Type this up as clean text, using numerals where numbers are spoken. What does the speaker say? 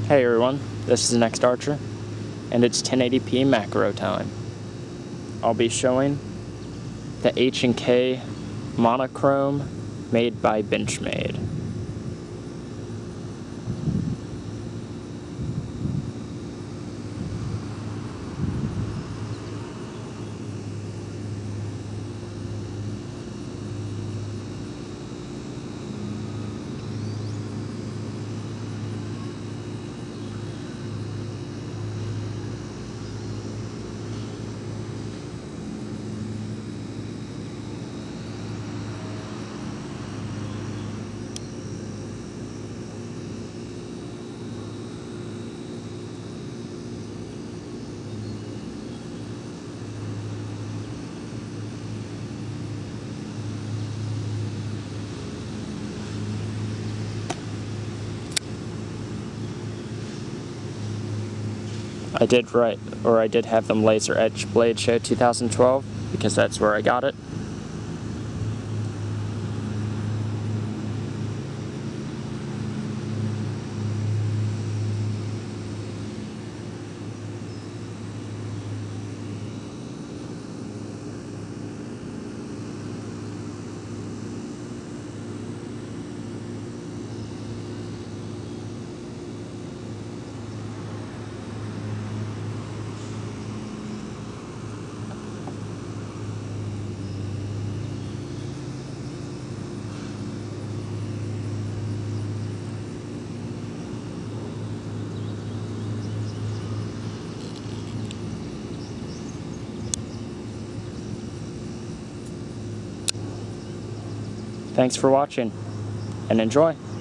Hey everyone, this is Next Archer, and it's 1080p macro time. I'll be showing the H&K monochrome made by Benchmade. I did have them laser etch blade show 2012 because that's where I got it. Thanks for watching, and enjoy!